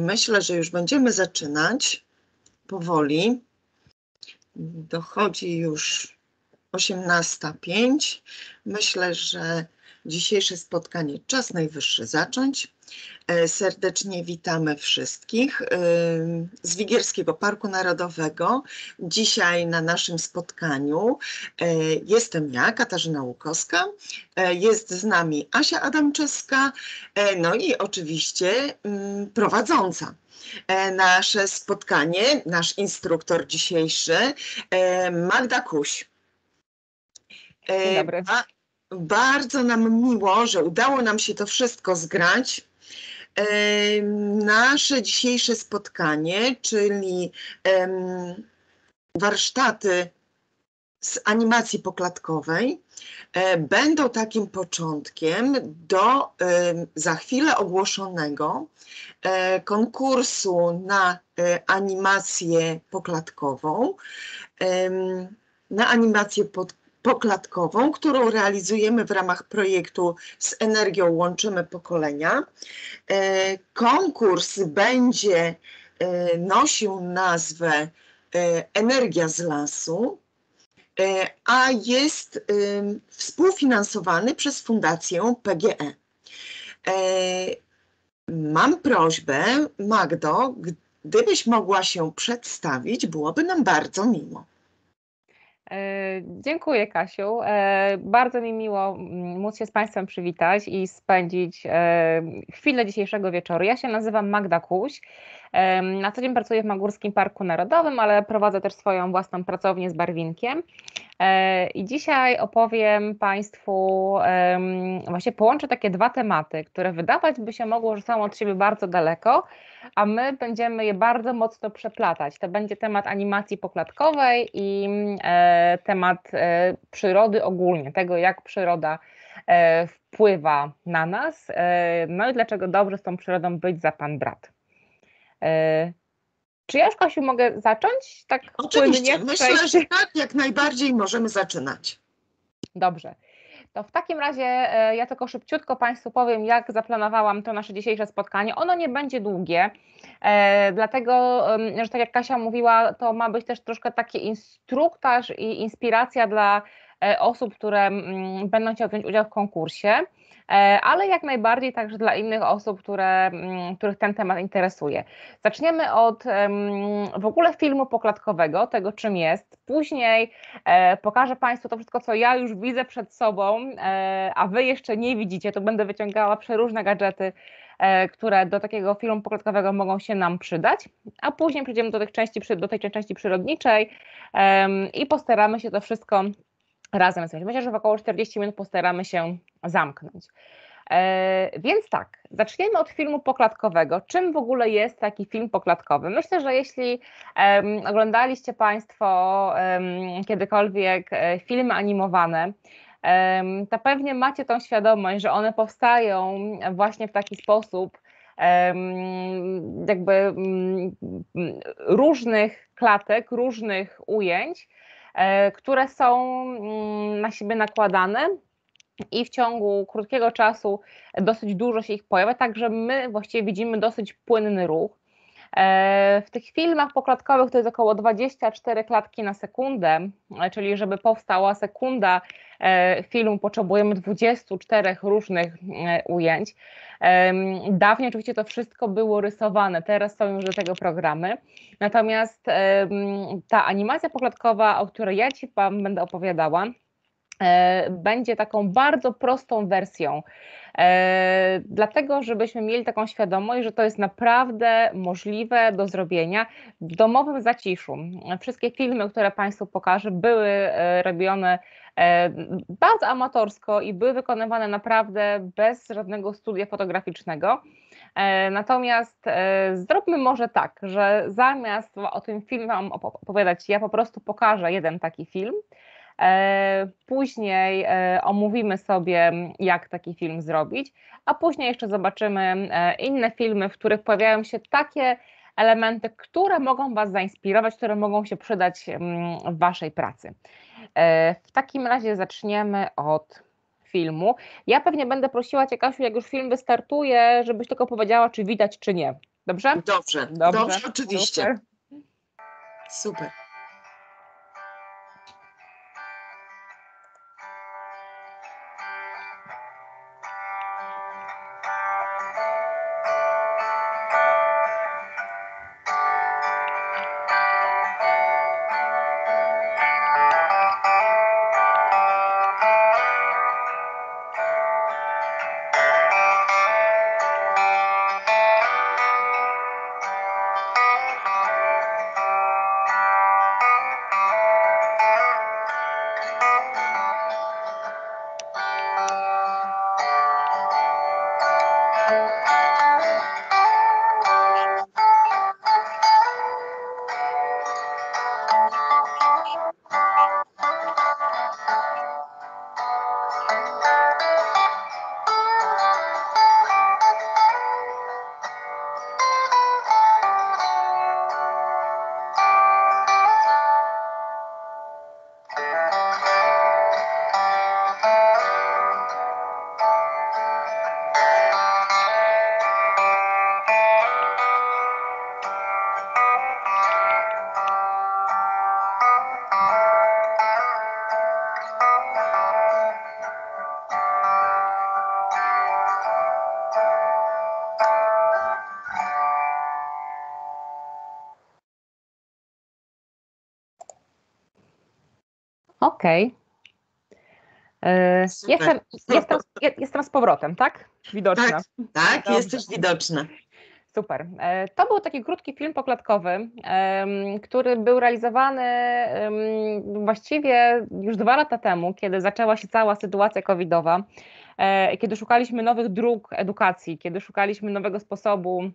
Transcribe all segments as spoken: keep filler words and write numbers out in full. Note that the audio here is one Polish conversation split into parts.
myślę, że już będziemy zaczynać powoli. Dochodzi już osiemnasta pięć. Myślę, że dzisiejsze spotkanie czas najwyższy zacząć. Serdecznie witamy wszystkich z Wigierskiego Parku Narodowego. Dzisiaj na naszym spotkaniu jestem ja, Katarzyna Łukowska, jest z nami Asia Adamczewska, no i oczywiście prowadząca nasze spotkanie, nasz instruktor dzisiejszy, Magda Kuś. Dzień dobry. Ba bardzo nam miło, że udało nam się to wszystko zgrać. Nasze dzisiejsze spotkanie, czyli warsztaty z animacji poklatkowej, będą takim początkiem do za chwilę ogłoszonego konkursu na animację poklatkową, na animację pod poklatkową, którą realizujemy w ramach projektu Z Energią Łączymy Pokolenia. Konkurs będzie nosił nazwę Energia z lasu, a jest współfinansowany przez Fundację P G E. Mam prośbę, Magdo, gdybyś mogła się przedstawić, byłoby nam bardzo miło. Dziękuję, Kasiu. Bardzo mi miło móc się z Państwem przywitać i spędzić chwilę dzisiejszego wieczoru. Ja się nazywam Magda Kuś. Na co dzień pracuję w Magórskim Parku Narodowym, ale prowadzę też swoją własną pracownię z barwinkiem. I dzisiaj opowiem Państwu, właśnie połączę takie dwa tematy, które wydawać by się mogło, że są od siebie bardzo daleko, a my będziemy je bardzo mocno przeplatać. To będzie temat animacji poklatkowej i temat przyrody ogólnie, tego jak przyroda wpływa na nas, no i dlaczego dobrze z tą przyrodą być za pan brat. Czy ja już, Kasiu, mogę zacząć? Tak oczywiście, płynnie myślę, że tak, jak najbardziej możemy zaczynać. Dobrze. To w takim razie ja tylko szybciutko Państwu powiem, jak zaplanowałam to nasze dzisiejsze spotkanie. Ono nie będzie długie, e, dlatego, że tak jak Kasia mówiła, to ma być też troszkę taki instruktaż i inspiracja dla osób, które m, będą chciały wziąć udział w konkursie, e, ale jak najbardziej także dla innych osób, które, m, których ten temat interesuje. Zaczniemy od m, w ogóle filmu poklatkowego, tego czym jest. Później e, pokażę Państwu to wszystko, co ja już widzę przed sobą, e, a Wy jeszcze nie widzicie. Tu będę wyciągała przeróżne gadżety, e, które do takiego filmu poklatkowego mogą się nam przydać, a później przejdziemy do, tych części, do tej części przyrodniczej e, i postaramy się to wszystko razem zrobić. Myślę, że w około czterdzieści minut postaramy się zamknąć. E, więc tak, zaczniemy od filmu poklatkowego. Czym w ogóle jest taki film poklatkowy? Myślę, że jeśli um, oglądaliście Państwo um, kiedykolwiek e, filmy animowane, um, to pewnie macie tą świadomość, że one powstają właśnie w taki sposób, um, jakby um, różnych klatek, różnych ujęć, e, które są um, na siebie nakładane i w ciągu krótkiego czasu dosyć dużo się ich pojawia, także my właściwie widzimy dosyć płynny ruch. W tych filmach poklatkowych to jest około dwadzieścia cztery klatki na sekundę, czyli żeby powstała sekunda filmu, potrzebujemy dwudziestu czterech różnych ujęć. Dawniej oczywiście to wszystko było rysowane, teraz są już do tego programy. Natomiast ta animacja poklatkowa, o której ja Ci Wam będę opowiadała, będzie taką bardzo prostą wersją, e, dlatego żebyśmy mieli taką świadomość, że to jest naprawdę możliwe do zrobienia w domowym zaciszu. Wszystkie filmy, które Państwu pokażę, były e, robione e, bardzo amatorsko i były wykonywane naprawdę bez żadnego studia fotograficznego. E, natomiast e, zróbmy może tak, że zamiast o tym filmie Wam opowiadać, ja po prostu pokażę jeden taki film. Później omówimy sobie, jak taki film zrobić, a później jeszcze zobaczymy inne filmy, w których pojawiają się takie elementy, które mogą Was zainspirować, które mogą się przydać w Waszej pracy. W takim razie zaczniemy od filmu. Ja pewnie będę prosiła Cię, Kasiu, jak już film wystartuje, żebyś tylko powiedziała, czy widać, czy nie. Dobrze? Dobrze, Dobrze, dobrze, oczywiście. super. Super. Okej. E, Super. Jestem, jestem, jestem z powrotem, tak? Widoczna. Tak, tak, Dobrze. jesteś widoczna. Super. E, To był taki krótki film poklatkowy, em, który był realizowany em, właściwie już dwa lata temu, kiedy zaczęła się cała sytuacja covidowa, e, kiedy szukaliśmy nowych dróg edukacji, kiedy szukaliśmy nowego sposobu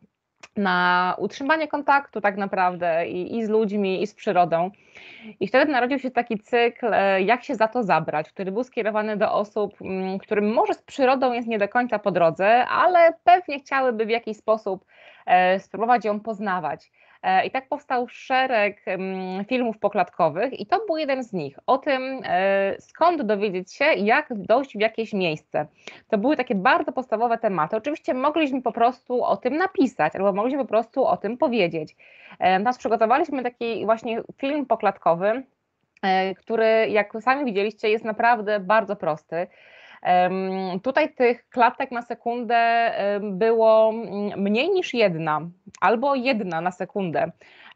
na utrzymanie kontaktu tak naprawdę i, i z ludźmi, i z przyrodą. I wtedy narodził się taki cykl, e, jak się za to zabrać, który był skierowany do osób, m, którym może z przyrodą jest nie do końca po drodze, ale pewnie chciałyby w jakiś sposób e, spróbować ją poznawać. E, I tak powstał szereg m, filmów poklatkowych i to był jeden z nich, o tym e, skąd dowiedzieć się, jak dojść w jakieś miejsce. To były takie bardzo podstawowe tematy. Oczywiście mogliśmy po prostu o tym napisać, albo mogliśmy po prostu o tym powiedzieć. E, Nas przygotowaliśmy taki właśnie film poklatkowy, e, który, jak sami widzieliście, jest naprawdę bardzo prosty. Em, Tutaj tych klatek na sekundę em, było mm, mniej niż jedna, albo jedna na sekundę.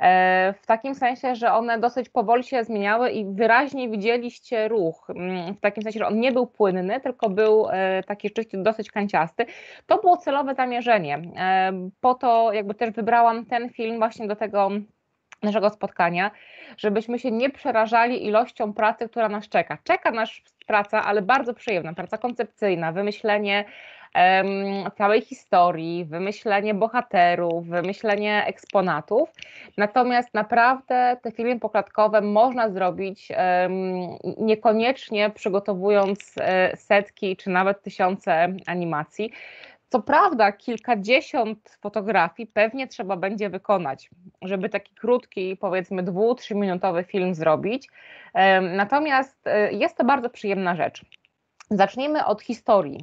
E, W takim sensie, że one dosyć powoli się zmieniały i wyraźnie widzieliście ruch. Mm, W takim sensie, że on nie był płynny, tylko był e, taki rzeczywiście dosyć kanciasty. To było celowe zamierzenie. E, Po to jakby też wybrałam ten film właśnie do tego naszego spotkania, żebyśmy się nie przerażali ilością pracy, która nas czeka. Czeka nas praca, ale bardzo przyjemna, praca koncepcyjna, wymyślenie em, całej historii, wymyślenie bohaterów, wymyślenie eksponatów. Natomiast naprawdę te filmy poklatkowe można zrobić em, niekoniecznie przygotowując e, setki czy nawet tysiące animacji. Co prawda, kilkadziesiąt fotografii pewnie trzeba będzie wykonać, żeby taki krótki, powiedzmy dwu, trzyminutowy film zrobić. Em, Natomiast e, jest to bardzo przyjemna rzecz. Zacznijmy od historii.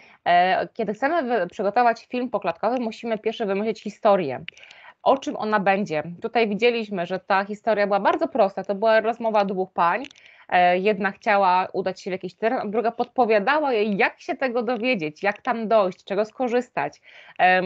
E, Kiedy chcemy wy- przygotować film poklatkowy, musimy pierwsze wymyślić historię. O czym ona będzie? Tutaj widzieliśmy, że ta historia była bardzo prosta. To była rozmowa dwóch pań. E, Jedna chciała udać się w jakiś teren, a druga podpowiadała jej, jak się tego dowiedzieć, jak tam dojść, czego skorzystać. Em,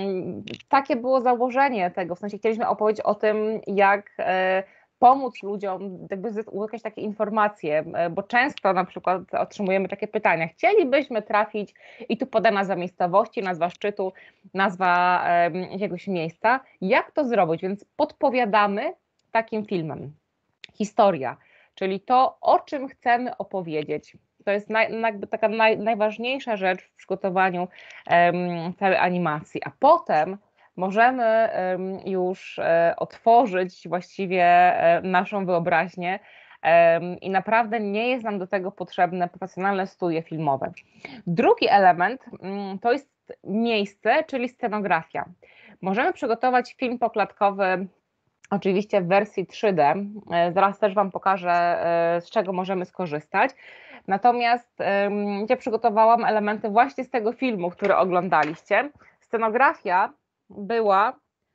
Takie było założenie tego, w sensie chcieliśmy opowiedzieć o tym, jak e, pomóc ludziom, jakby zy- uzyskać takie informacje, e, bo często na przykład otrzymujemy takie pytania, chcielibyśmy trafić i tu podana nazwa miejscowości, nazwa szczytu, nazwa em, jakiegoś miejsca, jak to zrobić, więc podpowiadamy takim filmem. Historia, czyli to, o czym chcemy opowiedzieć. To jest naj, jakby taka naj, najważniejsza rzecz w przygotowaniu em, całej animacji, a potem możemy em, już e, otworzyć właściwie e, naszą wyobraźnię em, i naprawdę nie jest nam do tego potrzebne profesjonalne studia filmowe. Drugi element mm, to jest miejsce, czyli scenografia. Możemy przygotować film poklatkowy oczywiście w wersji trzy D. E, Zaraz też Wam pokażę, e, z czego możemy skorzystać. Natomiast em, ja przygotowałam elementy właśnie z tego filmu, który oglądaliście. Scenografia była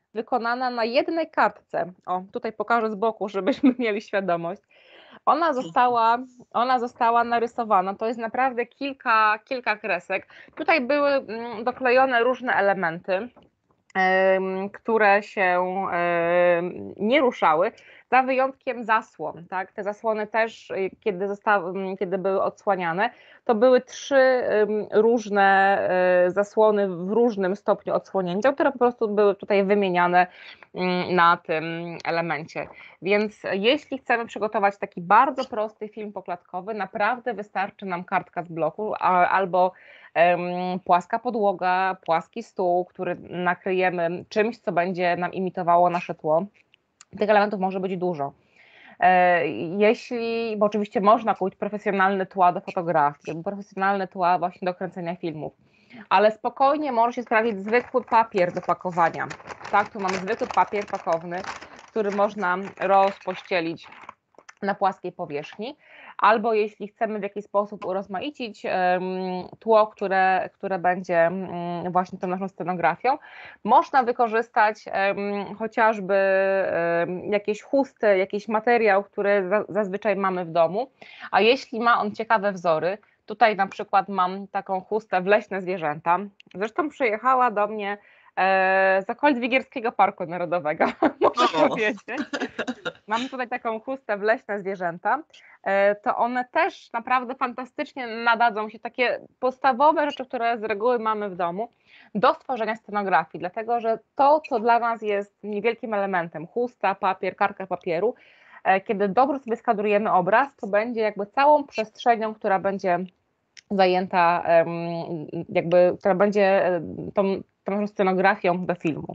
wykonana na jednej kartce. O, tutaj pokażę z boku, żebyśmy mieli świadomość. Ona została, ona została narysowana, to jest naprawdę kilka, kilka kresek. Tutaj były mm, doklejone różne elementy, em, które się em, nie ruszały, za wyjątkiem zasłon. Tak? Te zasłony też, y, kiedy, zostały, mm, kiedy były odsłaniane, to były trzy em, różne e, zasłony w różnym stopniu odsłonięcia, które po prostu były tutaj wymieniane mm, na tym elemencie. Więc jeśli chcemy przygotować taki bardzo prosty film poklatkowy, naprawdę wystarczy nam kartka z bloku a, albo em, płaska podłoga, płaski stół, który nakryjemy czymś, co będzie nam imitowało nasze tło. Tych elementów może być dużo. E, Jeśli, bo oczywiście można kupić profesjonalne tła do fotografii, albo profesjonalne tła właśnie do kręcenia filmów, ale spokojnie może się sprawdzić zwykły papier do pakowania. Tak, tu mamy zwykły papier pakowny, który można rozpościelić na płaskiej powierzchni, albo jeśli chcemy w jakiś sposób urozmaicić tło, które, które będzie właśnie tą naszą scenografią, można wykorzystać chociażby jakieś chusty, jakiś materiał, który zazwyczaj mamy w domu, a jeśli ma on ciekawe wzory, tutaj na przykład mam taką chustę w Leśne Zwierzęta, zresztą przyjechała do mnie z okolic Wigierskiego Parku Narodowego, muszę O, powiedzieć. Mamy tutaj taką chustę w Leśne Zwierzęta, to one też naprawdę fantastycznie nadadzą się, takie podstawowe rzeczy, które z reguły mamy w domu, do stworzenia scenografii, dlatego że to, co dla nas jest niewielkim elementem, chusta, papier, kartka papieru, kiedy dobrze sobie skadrujemy obraz, to będzie jakby całą przestrzenią, która będzie zajęta, jakby, która będzie tą, tą scenografią do filmu.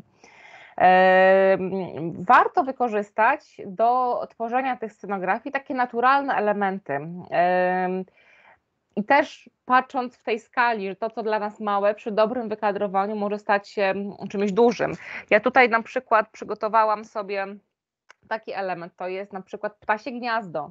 Warto wykorzystać do tworzenia tych scenografii takie naturalne elementy. I też patrząc w tej skali, że to, co dla nas małe, przy dobrym wykadrowaniu może stać się czymś dużym. Ja tutaj na przykład przygotowałam sobie taki element, to jest na przykład ptasie gniazdo,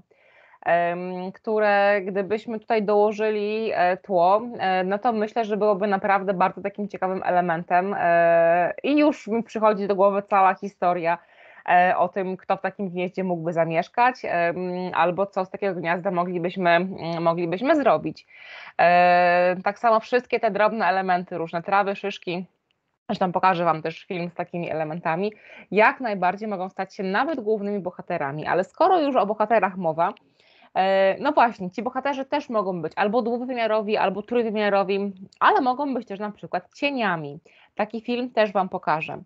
które gdybyśmy tutaj dołożyli tło, no to myślę, że byłoby naprawdę bardzo takim ciekawym elementem i już mi przychodzi do głowy cała historia o tym, kto w takim gnieździe mógłby zamieszkać, albo co z takiego gniazda moglibyśmy, moglibyśmy zrobić. Tak samo wszystkie te drobne elementy, różne trawy, szyszki, zresztą pokażę Wam też film z takimi elementami, jak najbardziej mogą stać się nawet głównymi bohaterami, ale skoro już o bohaterach mowa, no właśnie, ci bohaterzy też mogą być albo dwuwymiarowi, albo trójwymiarowi, ale mogą być też na przykład cieniami. Taki film też Wam pokażę.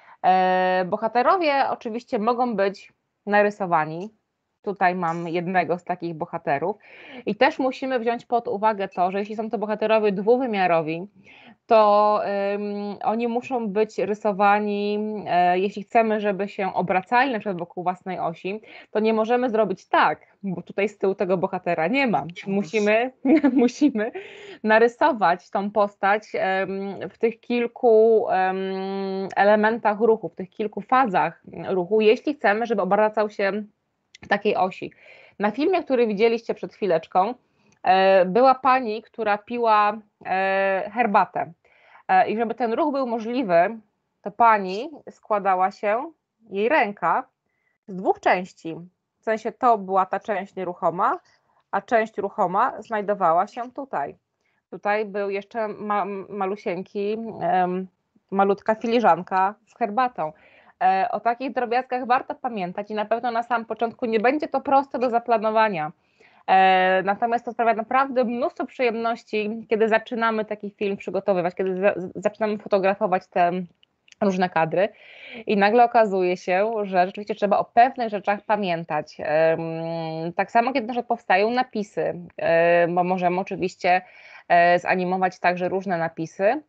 Bohaterowie oczywiście mogą być narysowani. Tutaj mam jednego z takich bohaterów i też musimy wziąć pod uwagę to, że jeśli są to bohaterowie dwuwymiarowi, to um, oni muszą być rysowani, e, jeśli chcemy, żeby się obracali na przykład wokół własnej osi, to nie możemy zrobić tak, bo tutaj z tyłu tego bohatera nie ma. Musimy, musimy narysować tą postać um, w tych kilku um, elementach ruchu, w tych kilku fazach ruchu, jeśli chcemy, żeby obracał się w takiej osi. Na filmie, który widzieliście przed chwileczką, była pani, która piła herbatę. I żeby ten ruch był możliwy, to pani składała się, jej ręka, z dwóch części. W sensie to była ta część nieruchoma, a część ruchoma znajdowała się tutaj. Tutaj był jeszcze ma malusieńki, malutka filiżanka z herbatą. O takich drobiazgach warto pamiętać i na pewno na samym początku nie będzie to proste do zaplanowania. Natomiast to sprawia naprawdę mnóstwo przyjemności, kiedy zaczynamy taki film przygotowywać, kiedy za, zaczynamy fotografować te różne kadry i nagle okazuje się, że rzeczywiście trzeba o pewnych rzeczach pamiętać. Tak samo, kiedy na przykład powstają napisy, bo możemy oczywiście zanimować także różne napisy.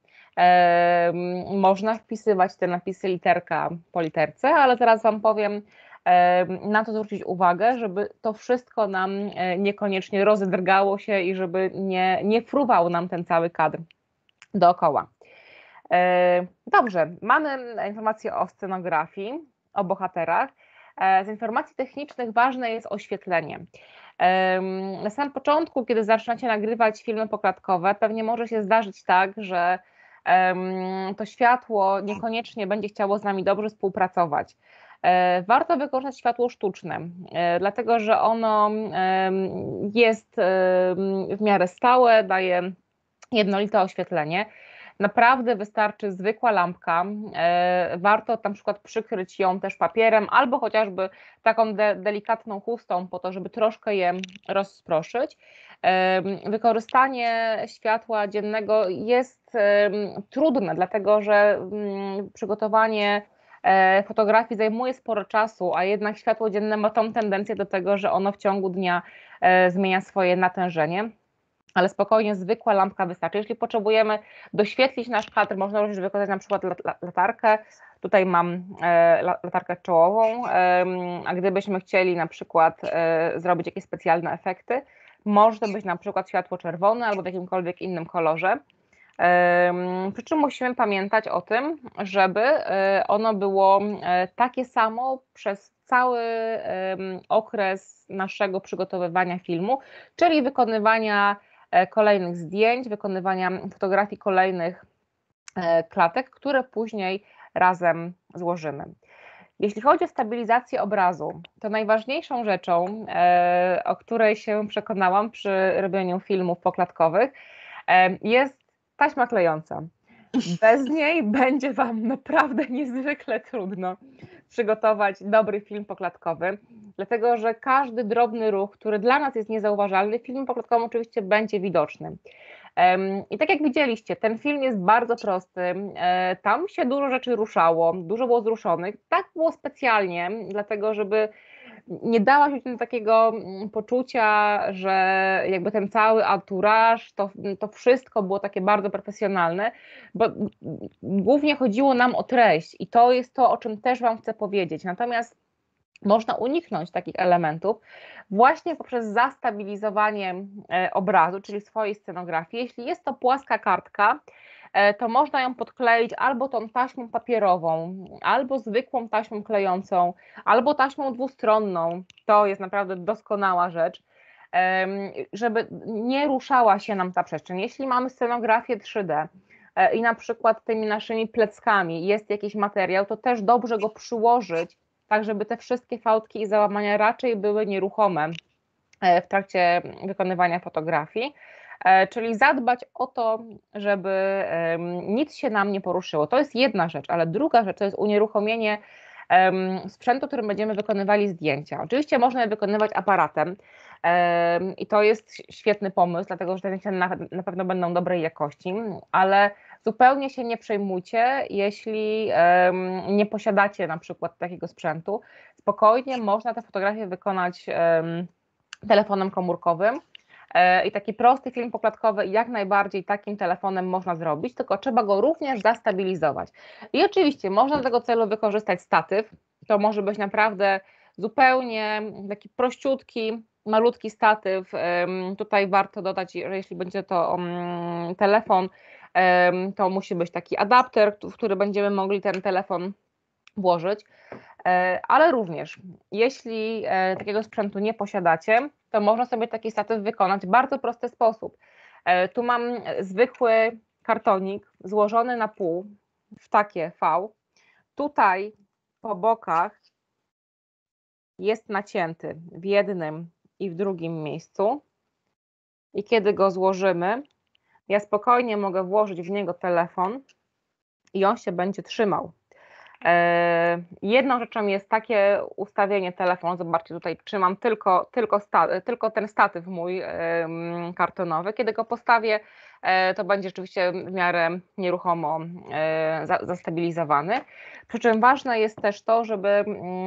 Można wpisywać te napisy literka po literce, ale zaraz Wam powiem, na to zwrócić uwagę, żeby to wszystko nam niekoniecznie rozdrgało się i żeby nie, nie fruwał nam ten cały kadr dookoła. Dobrze, mamy informacje o scenografii, o bohaterach. Z informacji technicznych ważne jest oświetlenie. Na samym początku, kiedy zaczynacie nagrywać filmy poklatkowe, pewnie może się zdarzyć tak, że to światło niekoniecznie będzie chciało z nami dobrze współpracować. Warto wykorzystać światło sztuczne, dlatego że ono jest w miarę stałe, daje jednolite oświetlenie. Naprawdę wystarczy zwykła lampka, warto na przykład przykryć ją też papierem albo chociażby taką de delikatną chustą po to, żeby troszkę je rozproszyć. Wykorzystanie światła dziennego jest trudne, dlatego że przygotowanie fotografii zajmuje sporo czasu, a jednak światło dzienne ma tą tendencję do tego, że ono w ciągu dnia zmienia swoje natężenie. Ale spokojnie zwykła lampka wystarczy. Jeśli potrzebujemy doświetlić nasz kadr, można również wykorzystać na przykład latarkę. Tutaj mam latarkę czołową, a gdybyśmy chcieli na przykład zrobić jakieś specjalne efekty, może to być na przykład światło czerwone albo w jakimkolwiek innym kolorze. Przy czym musimy pamiętać o tym, żeby ono było takie samo przez cały okres naszego przygotowywania filmu, czyli wykonywania kolejnych zdjęć, wykonywania fotografii kolejnych klatek, które później razem złożymy. Jeśli chodzi o stabilizację obrazu, to najważniejszą rzeczą, o której się przekonałam przy robieniu filmów poklatkowych, jest taśma klejąca. Bez niej będzie Wam naprawdę niezwykle trudno przygotować dobry film poklatkowy, dlatego że każdy drobny ruch, który dla nas jest niezauważalny, w filmie poklatkowym oczywiście będzie widoczny. I tak jak widzieliście, ten film jest bardzo prosty, tam się dużo rzeczy ruszało, dużo było wzruszonych, tak było specjalnie, dlatego żeby nie dała się takiego poczucia, że jakby ten cały entourage, to, to wszystko było takie bardzo profesjonalne, bo głównie chodziło nam o treść i to jest to, o czym też Wam chcę powiedzieć. Natomiast można uniknąć takich elementów właśnie poprzez zastabilizowanie obrazu, czyli swojej scenografii. Jeśli jest to płaska kartka, to można ją podkleić albo tą taśmą papierową, albo zwykłą taśmą klejącą, albo taśmą dwustronną. To jest naprawdę doskonała rzecz, żeby nie ruszała się nam ta przestrzeń. Jeśli mamy scenografię trzy D i na przykład tymi naszymi pleckami jest jakiś materiał, to też dobrze go przyłożyć, tak żeby te wszystkie fałdki i załamania raczej były nieruchome w trakcie wykonywania fotografii. Czyli zadbać o to, żeby nic się nam nie poruszyło. To jest jedna rzecz, ale druga rzecz to jest unieruchomienie sprzętu, którym będziemy wykonywali zdjęcia. Oczywiście można je wykonywać aparatem i to jest świetny pomysł, dlatego że te zdjęcia na, na pewno będą dobrej jakości, ale zupełnie się nie przejmujcie, jeśli nie posiadacie na przykład takiego sprzętu. Spokojnie można te fotografie wykonać telefonem komórkowym. I taki prosty film poklatkowy jak najbardziej takim telefonem można zrobić, tylko trzeba go również zastabilizować. I oczywiście można do tego celu wykorzystać statyw, to może być naprawdę zupełnie taki prościutki, malutki statyw. Tutaj warto dodać, że jeśli będzie to telefon, to musi być taki adapter, w który będziemy mogli ten telefon włożyć, ale również jeśli takiego sprzętu nie posiadacie, to można sobie taki statyw wykonać w bardzo prosty sposób. Tu mam zwykły kartonik złożony na pół w takie V. Tutaj po bokach jest nacięty w jednym i w drugim miejscu i kiedy go złożymy, ja spokojnie mogę włożyć w niego telefon i on się będzie trzymał. Jedną rzeczą jest takie ustawienie telefonu, zobaczcie, tutaj trzymam tylko, tylko, sta, tylko ten statyw mój kartonowy, kiedy go postawię, to będzie rzeczywiście w miarę nieruchomo zastabilizowany, przy czym ważne jest też to, żeby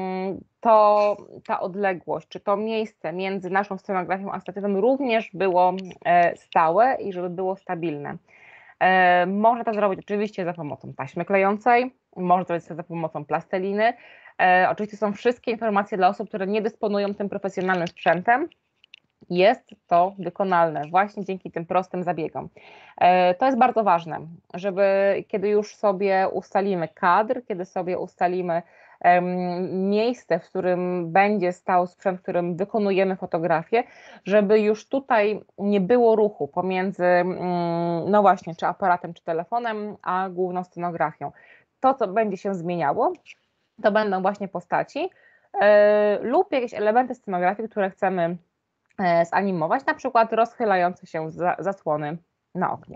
to, ta odległość, czy to miejsce między naszą scenografią a statywem również było stałe i żeby było stabilne. Można to zrobić oczywiście za pomocą taśmy klejącej, można zrobić to za pomocą plasteliny. Oczywiście są wszystkie informacje dla osób, które nie dysponują tym profesjonalnym sprzętem. Jest to wykonalne właśnie dzięki tym prostym zabiegom. To jest bardzo ważne, żeby kiedy już sobie ustalimy kadr, kiedy sobie ustalimy miejsce, w którym będzie stał sprzęt, w którym wykonujemy fotografię, żeby już tutaj nie było ruchu pomiędzy, no właśnie, czy aparatem, czy telefonem, a główną scenografią. To, co będzie się zmieniało, to będą właśnie postaci lub jakieś elementy scenografii, które chcemy zanimować, na przykład rozchylające się zasłony na oknie.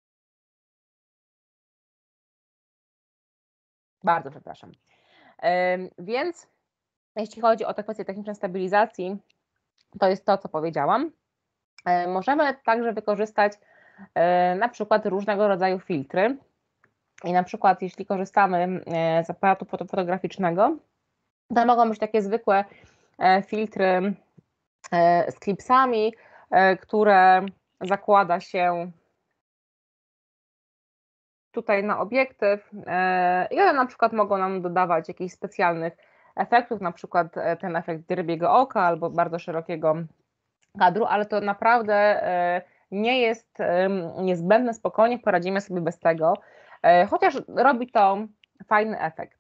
Bardzo przepraszam. Więc jeśli chodzi o te kwestie techniczne stabilizacji, to jest to, co powiedziałam. Możemy także wykorzystać na przykład różnego rodzaju filtry i na przykład jeśli korzystamy z aparatu fotograficznego, to mogą być takie zwykłe filtry z klipsami, które zakłada się tutaj na obiektyw i one na przykład mogą nam dodawać jakichś specjalnych efektów, na przykład ten efekt rybiego oka albo bardzo szerokiego kadru, ale to naprawdę nie jest niezbędne, spokojnie poradzimy sobie bez tego, chociaż robi to fajny efekt.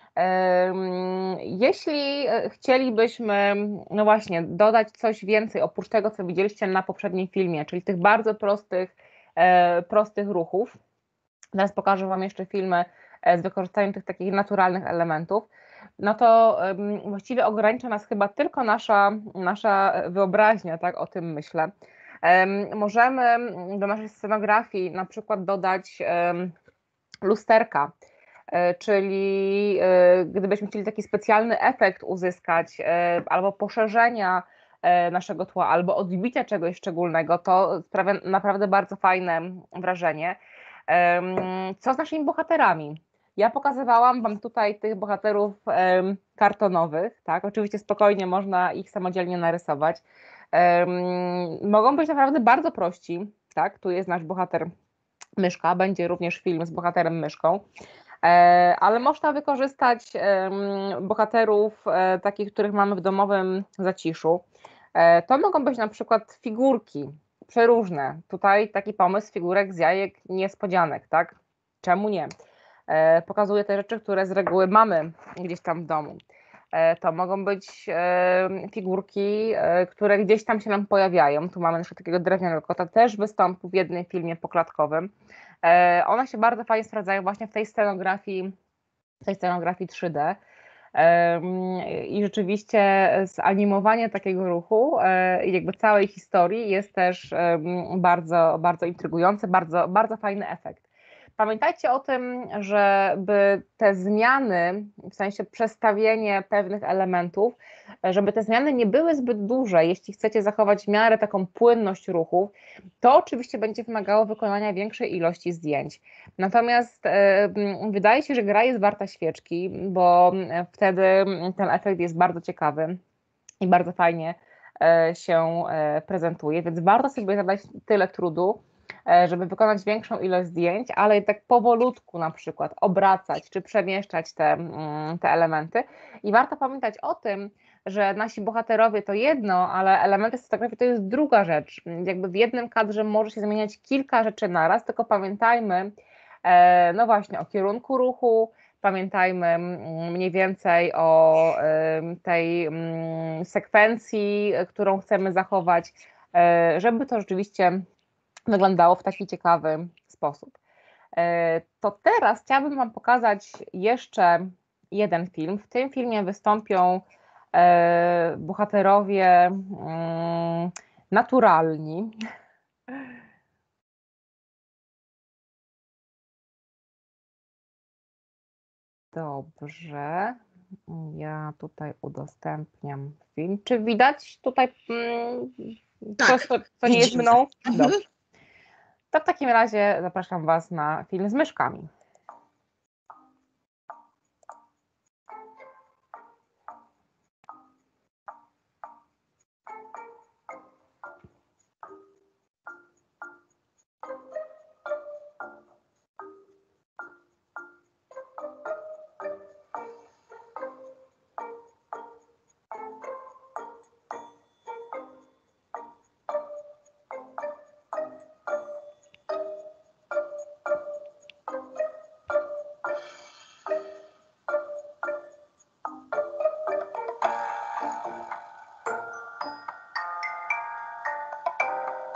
Jeśli chcielibyśmy, no właśnie, dodać coś więcej oprócz tego, co widzieliście na poprzednim filmie, czyli tych bardzo prostych, prostych ruchów, teraz pokażę Wam jeszcze filmy z wykorzystaniem tych takich naturalnych elementów, no to właściwie ogranicza nas chyba tylko nasza, nasza wyobraźnia, tak, o tym myślę. Możemy do naszej scenografii na przykład dodać lusterka, czyli gdybyśmy chcieli taki specjalny efekt uzyskać, albo poszerzenia naszego tła, albo odbicia czegoś szczególnego, to sprawia naprawdę bardzo fajne wrażenie. Co z naszymi bohaterami? Ja pokazywałam Wam tutaj tych bohaterów kartonowych, tak? Oczywiście spokojnie można ich samodzielnie narysować. Mogą być naprawdę bardzo prości, tak? Tu jest nasz bohater myszka, będzie również film z bohaterem myszką, ale można wykorzystać bohaterów takich, których mamy w domowym zaciszu. To mogą być na przykład figurki przeróżne. Tutaj taki pomysł figurek z jajek niespodzianek, tak? Czemu nie? Pokazuje te rzeczy, które z reguły mamy gdzieś tam w domu. To mogą być figurki, które gdzieś tam się nam pojawiają. Tu mamy na przykład takiego drewnianego kota, też wystąpił w jednym filmie poklatkowym. One się bardzo fajnie sprawdzają właśnie w tej scenografii, w tej scenografii trzy D. I rzeczywiście zanimowanie takiego ruchu i jakby całej historii jest też bardzo, bardzo intrygujące, bardzo, bardzo fajny efekt. Pamiętajcie o tym, żeby te zmiany, w sensie przestawienie pewnych elementów, żeby te zmiany nie były zbyt duże. Jeśli chcecie zachować w miarę taką płynność ruchów, to oczywiście będzie wymagało wykonania większej ilości zdjęć. Natomiast wydaje się, że gra jest warta świeczki, bo wtedy ten efekt jest bardzo ciekawy i bardzo fajnie się prezentuje, więc warto sobie zadać tyle trudu, żeby wykonać większą ilość zdjęć, ale i tak powolutku na przykład obracać czy przemieszczać te, te elementy. I warto pamiętać o tym, że nasi bohaterowie to jedno, ale elementy fotografii to jest druga rzecz. Jakby w jednym kadrze może się zmieniać kilka rzeczy naraz, tylko pamiętajmy, no właśnie, o kierunku ruchu, pamiętajmy mniej więcej o tej sekwencji, którą chcemy zachować, żeby to rzeczywiście wyglądało w taki ciekawy sposób. To teraz chciałabym Wam pokazać jeszcze jeden film. W tym filmie wystąpią bohaterowie naturalni. Dobrze, ja tutaj udostępniam film. Czy widać tutaj tak, coś, co, co nie jest widzimy. mną? Dobrze. To w takim razie zapraszam Was na film z myszkami.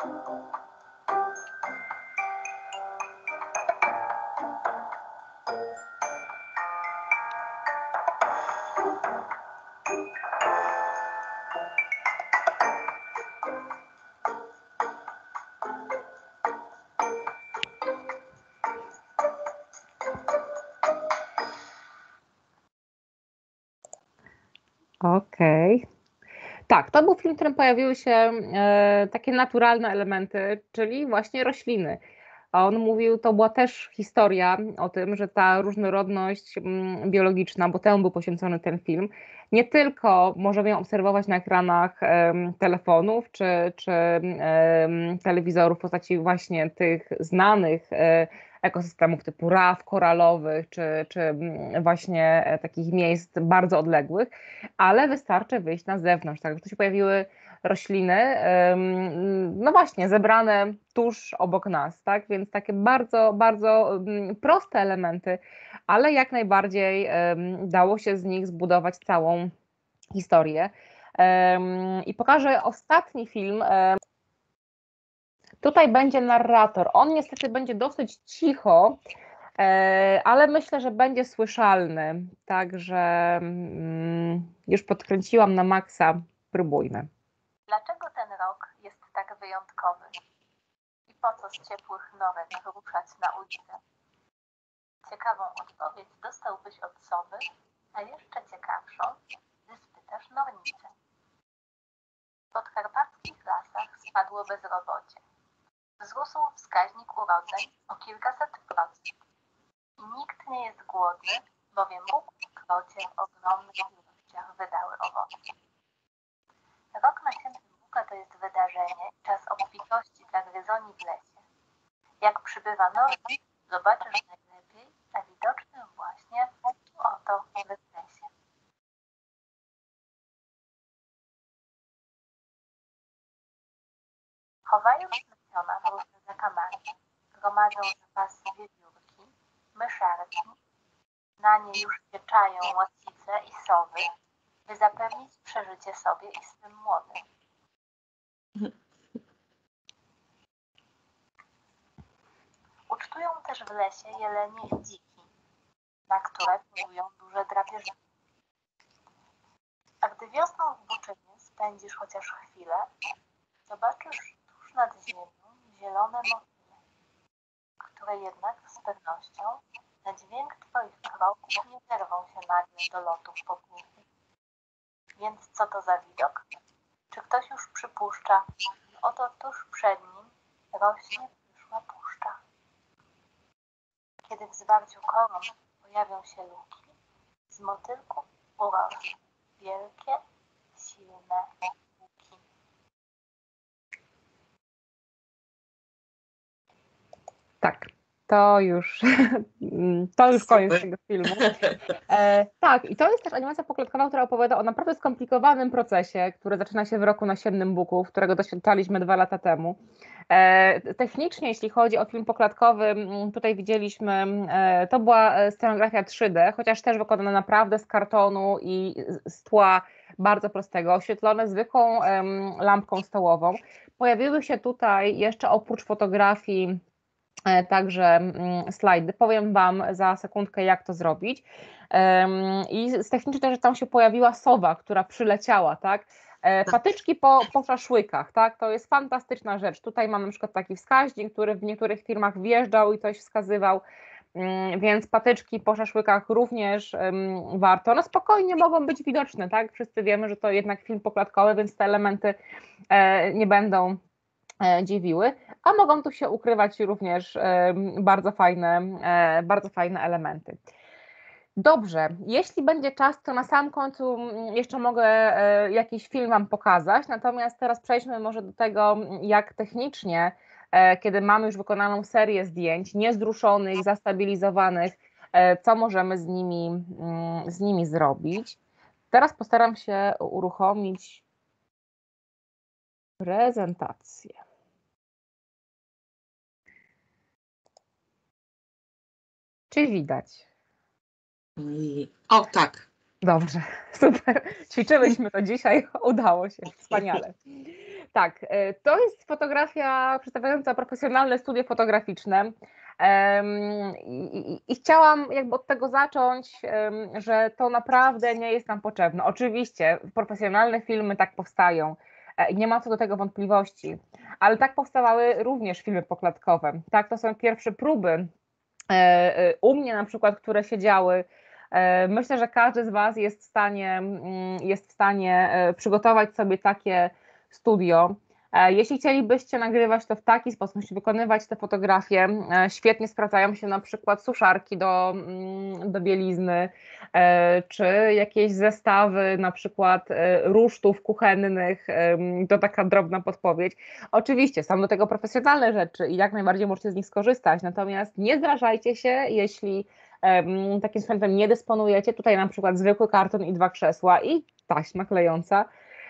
Okej. Okay. Tak, to był film, w którym pojawiły się e, takie naturalne elementy, czyli właśnie rośliny. A on mówił, to była też historia o tym, że ta różnorodność mm, biologiczna, bo temu był poświęcony ten film, nie tylko możemy ją obserwować na ekranach em, telefonów czy, czy em, telewizorów w postaci właśnie tych znanych e, ekosystemów typu raf koralowych, czy, czy mm, właśnie e, takich miejsc bardzo odległych, ale wystarczy wyjść na zewnątrz, tak, że tu się pojawiły rośliny, em, no właśnie, zebrane tuż obok nas, tak, więc takie bardzo, bardzo mm, proste elementy, ale jak najbardziej em, dało się z nich zbudować całą historię. Em, I pokażę ostatni film. Em, Tutaj będzie narrator. On niestety będzie dosyć cicho, e, ale myślę, że będzie słyszalny. Także mm, już podkręciłam na maksa. Próbujmy. Dlaczego ten rok jest tak wyjątkowy? I po co z ciepłych norek ruszać na ulicę? Ciekawą odpowiedź dostałbyś od sowy, a jeszcze ciekawszą, gdy spytasz nornicę. W podkarpackich lasach spadło bezrobocie. Wzrósł wskaźnik urodzeń o kilkaset procent. I nikt nie jest głodny, bowiem Bóg w krocie w ogromnych ilościach wydały owoce. Rok nasienny Buka to jest wydarzenie i czas obfitości dla gryzoni w lesie. Jak przybywa nowy, zobaczysz najlepiej, a widocznym właśnie oto w lesie. Chowają nasiona w różne zakamarki, gromadzą zapasy wiewiórki, myszarki, na nie już się czają łasice i sowy, by zapewnić przeżycie sobie i swym młodym. Ucztują też w lesie jelenie i dziki, na które polują duże drapieżniki. A gdy wiosną w Buczynie spędzisz chociaż chwilę, zobaczysz tuż nad ziemią zielone motyle, które jednak z pewnością na dźwięk twoich kroków nie zerwą się nagle do lotu w popłochu. Więc co to za widok? Czy ktoś już przypuszcza, że oto tuż przed nim rośnie przyszła puszcza? Kiedy w zwarciu koron pojawią się luki, z motylków urosną wielkie, silne łuki. Tak, to już, to już Super. koniec tego filmu. E, tak, i to jest też animacja poklatkowa, która opowiada o naprawdę skomplikowanym procesie, który zaczyna się w roku nasiennym buków, którego doświadczaliśmy dwa lata temu. E, technicznie, jeśli chodzi o film poklatkowy, tutaj widzieliśmy, e, to była scenografia trzy D, chociaż też wykonana naprawdę z kartonu i z tła bardzo prostego, oświetlone zwykłą em, lampką stołową. Pojawiły się tutaj jeszcze oprócz fotografii także slajdy. Powiem Wam za sekundkę, jak to zrobić. I z technicznej też tam się pojawiła sowa, która przyleciała, tak? Patyczki po, po szaszłykach, tak? To jest fantastyczna rzecz. Tutaj mam na przykład taki wskaźnik, który w niektórych firmach wjeżdżał i coś wskazywał, więc patyczki po szaszłykach również warto. One spokojnie mogą być widoczne, tak? Wszyscy wiemy, że to jednak film poklatkowy, więc te elementy nie będą dziwiły, a mogą tu się ukrywać również bardzo fajne, bardzo fajne elementy. Dobrze, jeśli będzie czas, to na samym końcu jeszcze mogę jakiś film Wam pokazać, natomiast teraz przejdźmy może do tego, jak technicznie, kiedy mamy już wykonaną serię zdjęć, niezruszonych, zastabilizowanych, co możemy z nimi, z nimi zrobić. Teraz postaram się uruchomić prezentację. Czy widać? O, tak. Dobrze, super. Ćwiczyłyśmy to dzisiaj, udało się, wspaniale. Tak, e, to jest fotografia przedstawiająca profesjonalne studio fotograficzne. Em, I, i, I chciałam jakby od tego zacząć, em, że to naprawdę nie jest nam potrzebne. Oczywiście profesjonalne filmy tak powstają e, i nie ma co do tego wątpliwości, ale tak powstawały również filmy poklatkowe. Tak, to są pierwsze próby e, e, u mnie na przykład, które się działy. E, Myślę, że każdy z Was jest w stanie, mm, jest w stanie e, przygotować sobie takie studio. E, Jeśli chcielibyście nagrywać to w taki sposób, musicie wykonywać te fotografie, e, świetnie sprawdzają się na przykład suszarki do, mm, do bielizny, e, czy jakieś zestawy na przykład e, rusztów kuchennych, em, to taka drobna podpowiedź. Oczywiście są do tego profesjonalne rzeczy i jak najbardziej możecie z nich skorzystać, natomiast nie zrażajcie się, jeśli em, takim sprzętem nie dysponujecie. Tutaj na przykład zwykły karton i dwa krzesła i taśma klejąca.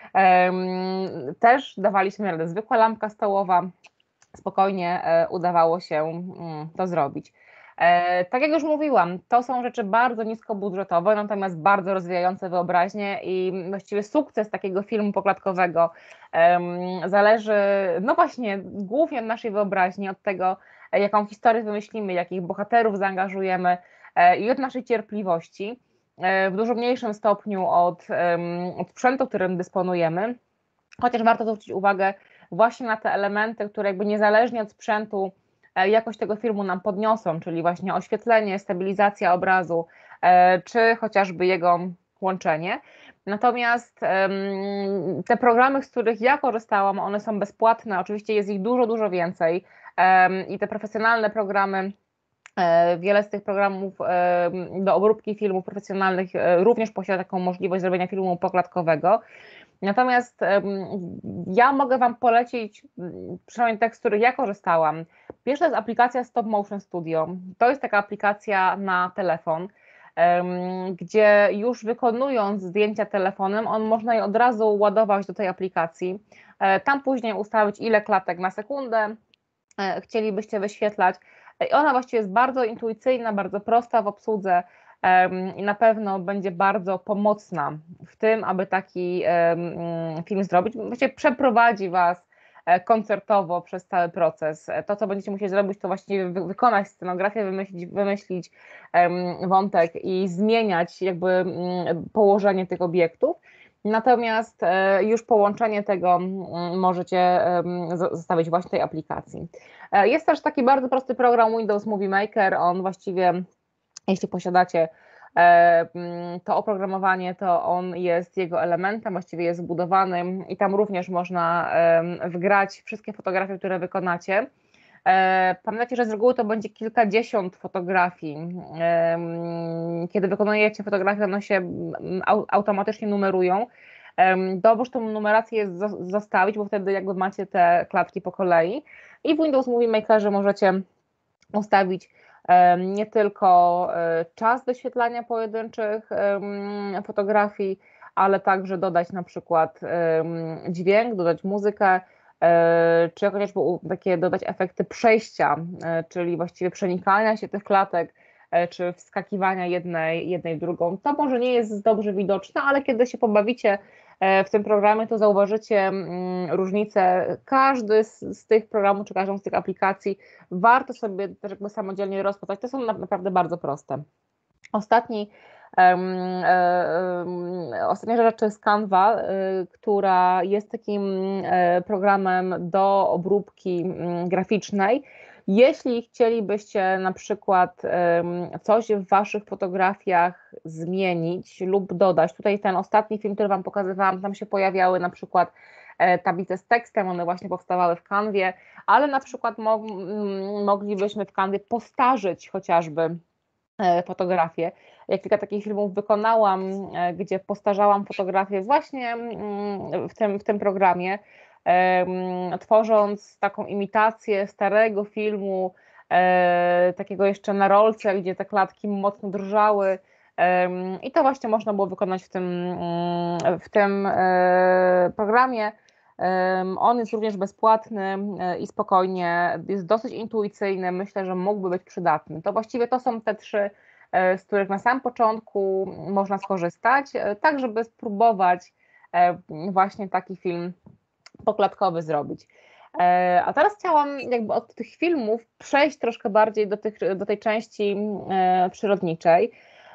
Em, Też dawaliśmy radę, zwykła lampka stołowa, spokojnie e, udawało się mm, to zrobić. E, Tak jak już mówiłam, to są rzeczy bardzo niskobudżetowe, natomiast bardzo rozwijające wyobraźnię i właściwie sukces takiego filmu poklatkowego em, zależy, no właśnie, głównie od naszej wyobraźni, od tego, e, jaką historię wymyślimy, jakich bohaterów zaangażujemy e, i od naszej cierpliwości, e, w dużo mniejszym stopniu od, em, od sprzętu, którym dysponujemy, chociaż warto zwrócić uwagę właśnie na te elementy, które jakby niezależnie od sprzętu e, jakość tego filmu nam podniosą, czyli właśnie oświetlenie, stabilizacja obrazu, e, czy chociażby jego łączenie. Natomiast em, te programy, z których ja korzystałam, one są bezpłatne, oczywiście jest ich dużo, dużo więcej em, i te profesjonalne programy, e, wiele z tych programów em, do obróbki filmów profesjonalnych e, również posiada taką możliwość zrobienia filmu poklatkowego. Natomiast em, ja mogę Wam polecić, m, przynajmniej te, z których ja korzystałam. Pierwsza jest aplikacja Stop Motion Studio. To jest taka aplikacja na telefon, em, gdzie już wykonując zdjęcia telefonem, on można je od razu ładować do tej aplikacji. E, Tam później ustawić, ile klatek na sekundę e, chcielibyście wyświetlać. I ona właściwie jest bardzo intuicyjna, bardzo prosta w obsłudze em, i na pewno będzie bardzo pomocna w tym, aby taki em, film zrobić. Właściwie przeprowadzi Was e, koncertowo przez cały proces. E, To, co będziecie musieli zrobić, to właściwie wy- wykonać scenografię, wymyślić, wymyślić em, wątek i zmieniać jakby mm, położenie tych obiektów. Natomiast e, już połączenie tego mm, możecie em, z- zostawić właśnie w tej aplikacji. E, Jest też taki bardzo prosty program Windows Movie Maker. On właściwie, jeśli posiadacie e, mm, to oprogramowanie, to on jest jego elementem, właściwie jest zbudowany i tam również można em, wgrać wszystkie fotografie, które wykonacie. E, Pamiętajcie, że z reguły to będzie kilkadziesiąt fotografii. Em, Kiedy wykonujecie fotografię, one się mm, au- automatycznie numerują. Em, Dobrze tą numerację jest zo- zostawić, bo wtedy jakby macie te klatki po kolei. I w Windows Movie Makerze możecie ustawić em, nie tylko e, czas wyświetlania pojedynczych em, fotografii, ale także dodać na przykład em, dźwięk, dodać muzykę, e, czy chociażby u- takie dodać efekty przejścia, e, czyli właściwie przenikania się tych klatek, e, czy wskakiwania jednej, jednej w drugą. To może nie jest dobrze widoczne, ale kiedy się pobawicie e, w tym programie, to zauważycie mm, różnicę. Każdy z, z tych programów, czy każdą z tych aplikacji warto sobie też jakby samodzielnie rozpoznać. To są na- naprawdę bardzo proste. Ostatni, em, e, em, ostatnia rzecz to jest Canva, e, która jest takim e, programem do obróbki mm, graficznej. Jeśli chcielibyście na przykład em, coś w Waszych fotografiach zmienić lub dodać, tutaj ten ostatni film, który Wam pokazywałam, tam się pojawiały na przykład e, tablice z tekstem, one właśnie powstawały w Canwie, ale na przykład mo m, moglibyśmy w Canwie postarzyć chociażby e, fotografię. Ja kilka takich filmów wykonałam, e, gdzie postarzałam fotografię właśnie mm, w tym, w tym programie, em, tworząc taką imitację starego filmu, e, takiego jeszcze na rolce, gdzie te klatki mocno drżały. em, I to właśnie można było wykonać w tym, mm, w tym e, programie. Em, On jest również bezpłatny e, i spokojnie, jest dosyć intuicyjny, myślę, że mógłby być przydatny. To właściwie to są te trzy, e, z których na samym początku można skorzystać, e, tak żeby spróbować e, właśnie taki film poklatkowy zrobić. A teraz chciałam jakby od tych filmów przejść troszkę bardziej do, tych, do tej części przyrodniczej.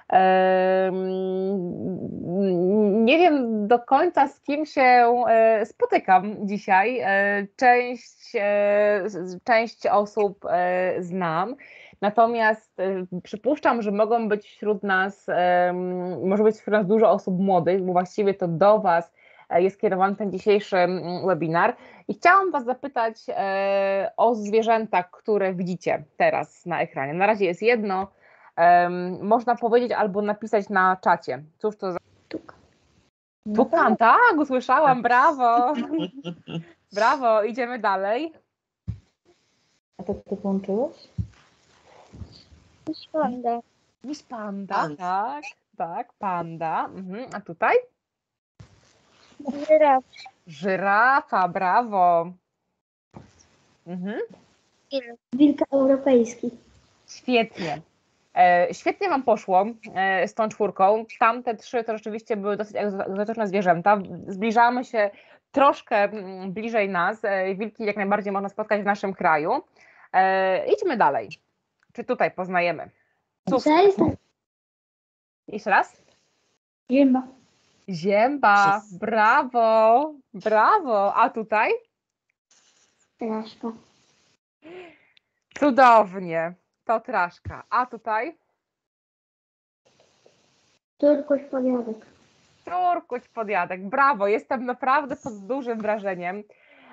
Nie wiem do końca, z kim się spotykam dzisiaj. Część, część osób znam, natomiast przypuszczam, że mogą być wśród nas, może być wśród nas dużo osób młodych, bo właściwie to do Was jest kierowany ten dzisiejszy webinar. I chciałam Was zapytać o zwierzęta, które widzicie teraz na ekranie. Na razie jest jedno. Um, można powiedzieć albo napisać na czacie. Cóż to za... Tukan. Tukan, tak, usłyszałam, brawo. Brawo, idziemy dalej. A to ty włączyłeś? Panda. Miś panda, Panda. tak, tak, panda. Mhm. A tutaj? Żyraf. Żyrafa, brawo. Mhm. Wilk europejski. Świetnie. E, świetnie Wam poszło e, z tą czwórką. Tamte trzy to rzeczywiście były dosyć egzotyczne zwierzęta. Zbliżamy się troszkę mm, bliżej nas. E, wilki jak najbardziej można spotkać w naszym kraju. E, idźmy dalej. Czy tutaj poznajemy? Cóż, jeszcze raz? Ziemba. Zięba, brawo, brawo. A tutaj? Traszka. Cudownie. To traszka. A tutaj? Turkoś podjadek. Turkuć podjadek. Brawo, jestem naprawdę pod dużym wrażeniem.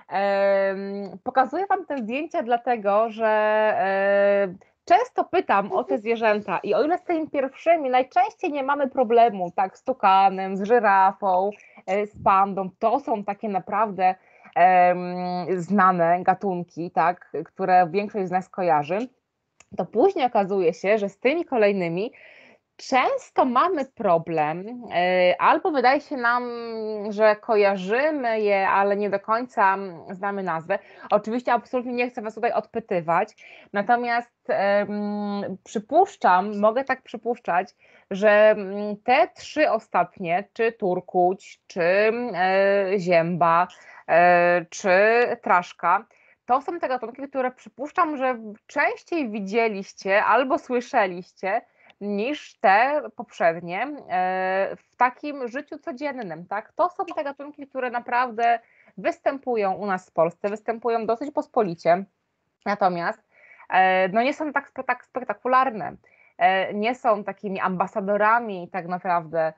Ehm, pokazuję Wam te zdjęcia dlatego, że e, często pytam o te zwierzęta i o ile z tymi pierwszymi najczęściej nie mamy problemu, tak, z tukanem, z żyrafą, e, z pandą, to są takie naprawdę em, znane gatunki, tak, które większość z nas kojarzy, to później okazuje się, że z tymi kolejnymi często mamy problem, albo wydaje się nam, że kojarzymy je, ale nie do końca znamy nazwę. Oczywiście absolutnie nie chcę Was tutaj odpytywać, natomiast um, przypuszczam, mogę tak przypuszczać, że te trzy ostatnie, czy turkuć, czy e, zięba, e, czy traszka, to są te gatunki, które przypuszczam, że częściej widzieliście albo słyszeliście niż te poprzednie w takim życiu codziennym, tak? To są te gatunki, które naprawdę występują u nas w Polsce, występują dosyć pospolicie, natomiast no nie są tak, tak spektakularne, nie są takimi ambasadorami tak naprawdę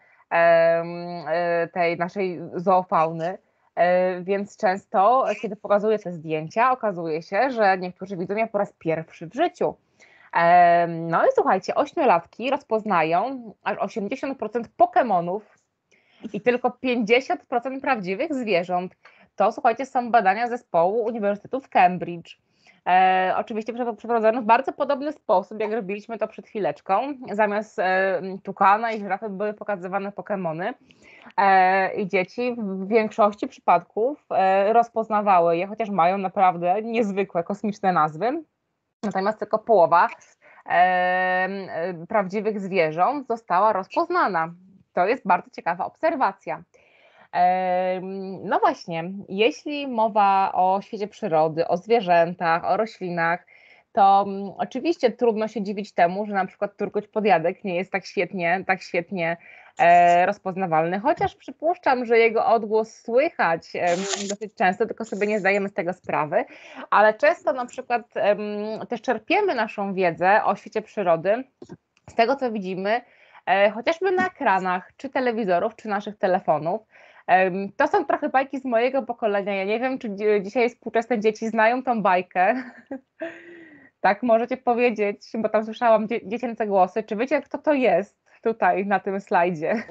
tej naszej zoofauny, więc często, kiedy pokazuję te zdjęcia, okazuje się, że niektórzy widzą je po raz pierwszy w życiu. No i słuchajcie, ośmiolatki rozpoznają aż osiemdziesiąt procent Pokemonów i tylko pięćdziesiąt procent prawdziwych zwierząt. To, słuchajcie, są badania zespołu Uniwersytetu w Cambridge. E, oczywiście przeprowadzone w bardzo podobny sposób, jak robiliśmy to przed chwileczką. Zamiast e, tukana i żyrafy były pokazywane Pokemony e, i dzieci w większości przypadków e, rozpoznawały je, chociaż mają naprawdę niezwykłe, kosmiczne nazwy. Natomiast tylko połowa e, e, prawdziwych zwierząt została rozpoznana. To jest bardzo ciekawa obserwacja. E, no właśnie, jeśli mowa o świecie przyrody, o zwierzętach, o roślinach, to um, oczywiście trudno się dziwić temu, że na przykład turkuć podjadek nie jest tak świetnie, tak świetnie e, rozpoznawalny, chociaż przypuszczam, że jego odgłos słychać e, dosyć często, tylko sobie nie zdajemy z tego sprawy, ale często na przykład e, też czerpiemy naszą wiedzę o świecie przyrody z tego, co widzimy, e, chociażby na ekranach, czy telewizorów, czy naszych telefonów. E, to są trochę bajki z mojego pokolenia, ja nie wiem, czy dzisiaj współczesne dzieci znają tą bajkę. Tak, możecie powiedzieć, bo tam słyszałam dzie dziecięce głosy. Czy wiecie, kto to jest tutaj na tym slajdzie?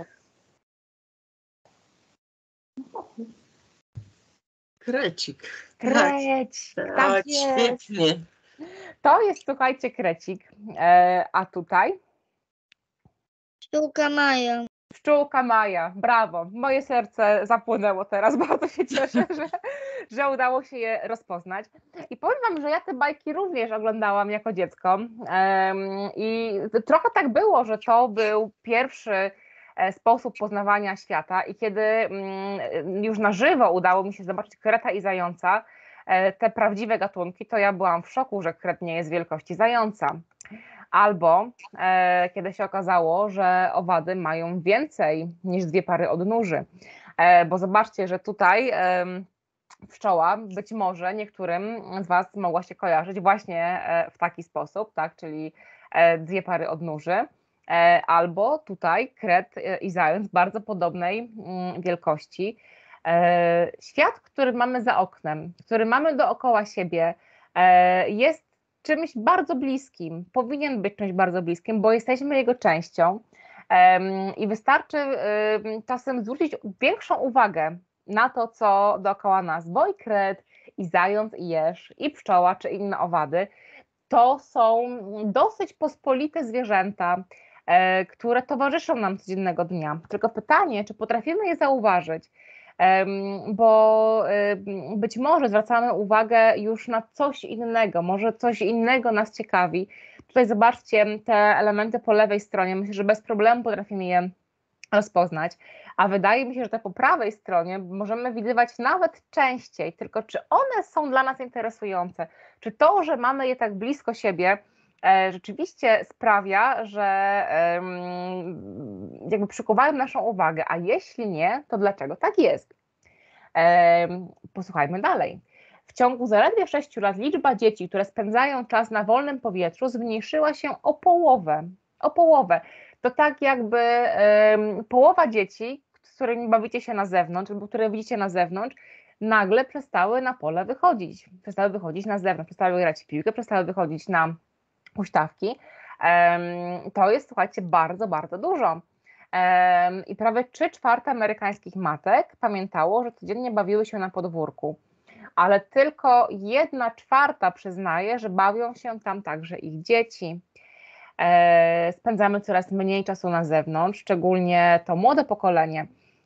Krecik. Krecik, Tak, tak tak, jest. świetnie. To jest, słuchajcie, krecik. E, a tutaj? Pszczółka Maja. Pszczółka Maja, brawo. Moje serce zapłynęło teraz, bardzo się cieszę, że, że udało się je rozpoznać. I powiem Wam, że ja te bajki również oglądałam jako dziecko um, i trochę tak było, że to był pierwszy sposób poznawania świata i kiedy już na żywo udało mi się zobaczyć kreta i zająca, te prawdziwe gatunki, to ja byłam w szoku, że kret nie jest wielkości zająca. Albo e, kiedy się okazało, że owady mają więcej niż dwie pary odnóży. E, bo zobaczcie, że tutaj e, pszczoła być może niektórym z Was mogła się kojarzyć właśnie e, w taki sposób, tak, czyli e, dwie pary odnóży. E, albo tutaj kret i zając bardzo podobnej mm, wielkości. E, świat, który mamy za oknem, który mamy dookoła siebie, e, jest czymś bardzo bliskim, powinien być czymś bardzo bliskim, bo jesteśmy jego częścią um, i wystarczy um, czasem zwrócić większą uwagę na to, co dookoła nas, bo i kret, i zając, i jeż, i pszczoła, czy inne owady, to są dosyć pospolite zwierzęta, e, które towarzyszą nam codziennego dnia. Tylko pytanie, czy potrafimy je zauważyć, bo być może zwracamy uwagę już na coś innego, może coś innego nas ciekawi. Tutaj zobaczcie te elementy po lewej stronie, myślę, że bez problemu potrafimy je rozpoznać, a wydaje mi się, że te po prawej stronie możemy widywać nawet częściej, tylko czy one są dla nas interesujące, czy to, że mamy je tak blisko siebie, rzeczywiście sprawia, że jakby przykuwają naszą uwagę, a jeśli nie, to dlaczego tak jest? Posłuchajmy dalej. W ciągu zaledwie sześciu lat liczba dzieci, które spędzają czas na wolnym powietrzu, zmniejszyła się o połowę. O połowę. To tak jakby połowa dzieci, z którymi bawicie się na zewnątrz, albo które widzicie na zewnątrz, nagle przestały na pole wychodzić, przestały wychodzić na zewnątrz, przestały grać w piłkę, przestały wychodzić na huśtawki. To jest, słuchajcie, bardzo, bardzo dużo. I prawie trzy czwarte amerykańskich matek pamiętało, że codziennie bawiły się na podwórku, ale tylko jedna czwarta przyznaje, że bawią się tam także ich dzieci. Spędzamy coraz mniej czasu na zewnątrz, szczególnie to młode pokolenie.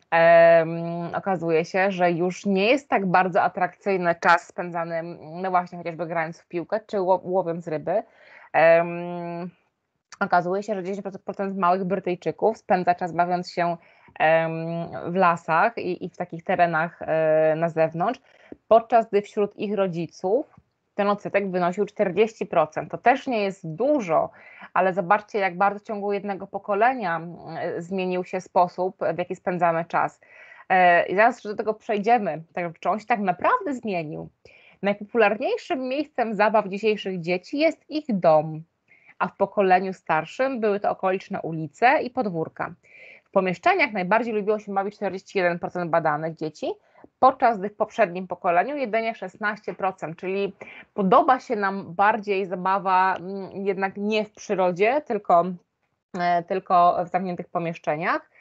Okazuje się, że już nie jest tak bardzo atrakcyjny czas spędzany, no właśnie chociażby grając w piłkę czy łowiąc ryby. Um, okazuje się, że dziesięć procent małych Brytyjczyków spędza czas bawiąc się um, w lasach i, i w takich terenach um, na zewnątrz, podczas gdy wśród ich rodziców ten odsetek wynosił czterdzieści procent. To też nie jest dużo, ale zobaczcie, jak bardzo w ciągu jednego pokolenia um, zmienił się sposób, w jaki spędzamy czas. Um, I zaraz do tego przejdziemy, tak, czy on się tak naprawdę zmienił. Najpopularniejszym miejscem zabaw dzisiejszych dzieci jest ich dom, a w pokoleniu starszym były to okoliczne ulice i podwórka. W pomieszczeniach najbardziej lubiło się bawić czterdzieści jeden procent badanych dzieci, podczas gdy w poprzednim pokoleniu jedynie szesnaście procent, czyli podoba się nam bardziej zabawa jednak nie w przyrodzie, tylko, tylko w zamkniętych pomieszczeniach.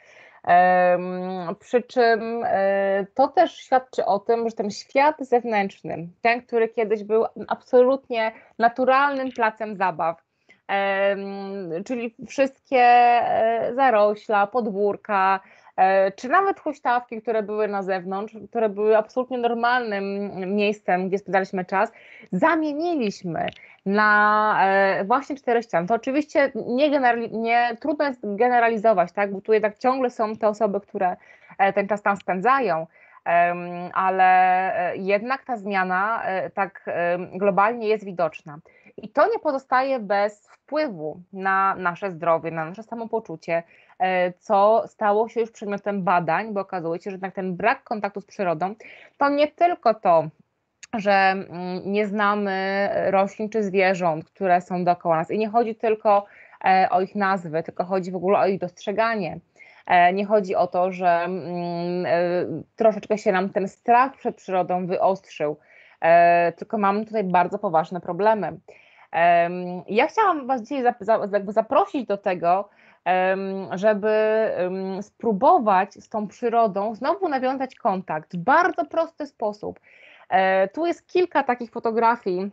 Um, przy czym um, to też świadczy o tym, że ten świat zewnętrzny, ten, który kiedyś był absolutnie naturalnym placem zabaw, um, czyli wszystkie um, zarośla, podwórka, um, czy nawet huśtawki, które były na zewnątrz, które były absolutnie normalnym miejscem, gdzie spędzaliśmy czas, zamieniliśmy na e, właśnie cztery ściany. To oczywiście nie, generali- nie trudno jest generalizować, tak? Bo tu jednak ciągle są te osoby, które e, ten czas tam spędzają, e, ale e, jednak ta zmiana e, tak e, globalnie jest widoczna. I to nie pozostaje bez wpływu na nasze zdrowie, na nasze samopoczucie, e, co stało się już przedmiotem badań, bo okazuje się, że jednak ten brak kontaktu z przyrodą to nie tylko to, że nie znamy roślin czy zwierząt, które są dookoła nas. I nie chodzi tylko o ich nazwy, tylko chodzi w ogóle o ich dostrzeganie. Nie chodzi o to, że troszeczkę się nam ten strach przed przyrodą wyostrzył, tylko mamy tutaj bardzo poważne problemy. Ja chciałam Was dzisiaj zaprosić do tego, żeby spróbować z tą przyrodą znowu nawiązać kontakt w bardzo prosty sposób. Tu jest kilka takich fotografii,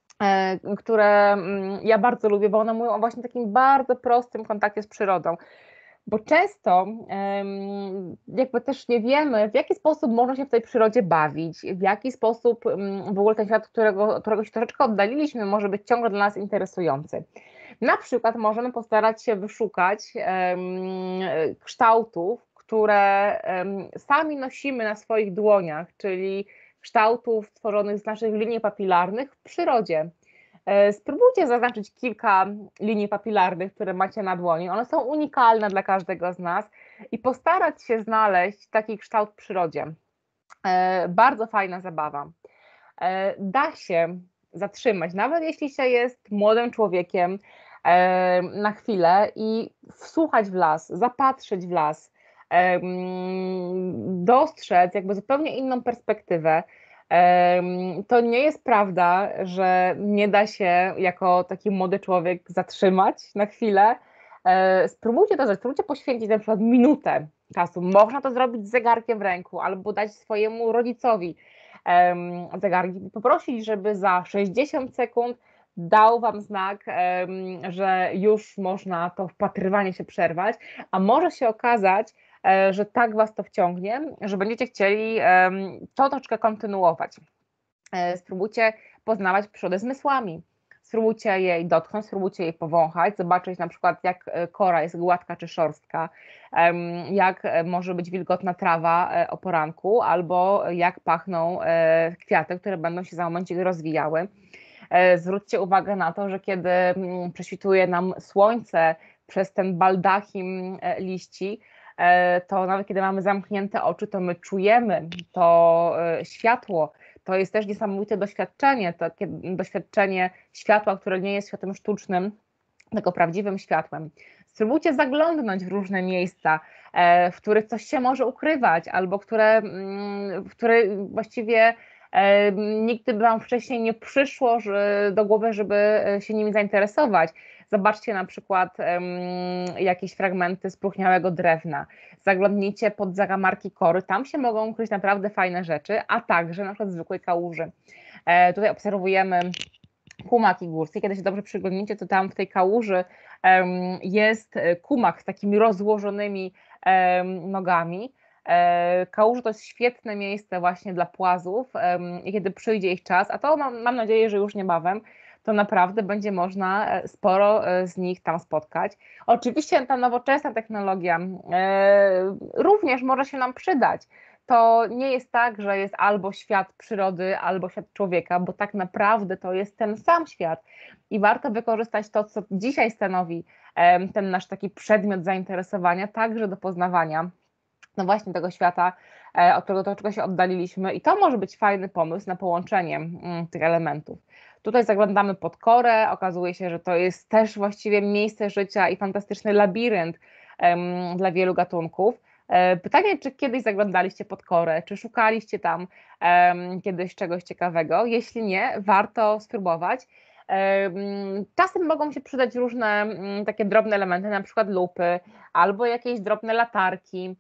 które ja bardzo lubię, bo one mówią o właśnie takim bardzo prostym kontakcie z przyrodą. Bo często jakby też nie wiemy, w jaki sposób można się w tej przyrodzie bawić, w jaki sposób w ogóle ten świat, którego, którego się troszeczkę oddaliliśmy, może być ciągle dla nas interesujący. Na przykład możemy postarać się wyszukać em, kształtów, które em, sami nosimy na swoich dłoniach, czyli kształtów tworzonych z naszych linii papilarnych w przyrodzie. E, Spróbujcie zaznaczyć kilka linii papilarnych, które macie na dłoni. One są unikalne dla każdego z nas i postarać się znaleźć taki kształt w przyrodzie. E, Bardzo fajna zabawa. E, Da się zatrzymać, nawet jeśli się jest młodym człowiekiem, e, na chwilę i wsłuchać w las, zapatrzeć w las, em, dostrzec jakby zupełnie inną perspektywę. Em, To nie jest prawda, że nie da się jako taki młody człowiek zatrzymać na chwilę. E, Spróbujcie to zrobić, spróbujcie poświęcić na przykład minutę czasu. Można to zrobić z zegarkiem w ręku albo dać swojemu rodzicowi em, zegarek i poprosić, żeby za sześćdziesiąt sekund dał Wam znak, em, że już można to wpatrywanie się przerwać, a może się okazać, e, że tak Was to wciągnie, że będziecie chcieli em, to troszkę kontynuować. E, Spróbujcie poznawać przyrodę zmysłami. Spróbujcie jej dotknąć, spróbujcie jej powąchać, zobaczyć na przykład, jak e, kora jest gładka czy szorstka, em, jak e, może być wilgotna trawa e, o poranku, albo jak pachną e, kwiaty, które będą się za momencik rozwijały. E, Zwróćcie uwagę na to, że kiedy mm, prześwituje nam słońce przez ten baldachim e, liści, e, to nawet kiedy mamy zamknięte oczy, to my czujemy to e, światło. To jest też niesamowite doświadczenie, takie doświadczenie światła, które nie jest światłem sztucznym, tylko prawdziwym światłem. Spróbujcie zaglądnąć w różne miejsca, e, w których coś się może ukrywać, albo które, mm, w które właściwie e, nigdy by Wam wcześniej nie przyszło że, do głowy, żeby się nimi zainteresować. Zobaczcie na przykład em, jakieś fragmenty spróchniałego drewna, zaglądnijcie pod zakamarki kory, tam się mogą ukryć naprawdę fajne rzeczy, a także na przykład zwykłej kałuży. E, tutaj obserwujemy kumaki górskie. Kiedy się dobrze przyglądniecie, to tam w tej kałuży em, jest kumak z takimi rozłożonymi em, nogami. E, Kałuże to jest świetne miejsce właśnie dla płazów em, i kiedy przyjdzie ich czas, a to mam, mam nadzieję, że już niebawem, to naprawdę będzie można e, sporo e, z nich tam spotkać. Oczywiście ta nowoczesna technologia e, również może się nam przydać. To nie jest tak, że jest albo świat przyrody, albo świat człowieka, bo tak naprawdę to jest ten sam świat i warto wykorzystać to, co dzisiaj stanowi em, ten nasz taki przedmiot zainteresowania, także do poznawania no właśnie tego świata, e, od którego troszeczkę się oddaliliśmy i to może być fajny pomysł na połączenie mm, tych elementów. Tutaj zaglądamy pod korę, okazuje się, że to jest też właściwie miejsce życia i fantastyczny labirynt em, dla wielu gatunków. E, Pytanie, czy kiedyś zaglądaliście pod korę, czy szukaliście tam em, kiedyś czegoś ciekawego? Jeśli nie, warto spróbować. Em, Czasem mogą się przydać różne mm, takie drobne elementy, na przykład lupy albo jakieś drobne latarki,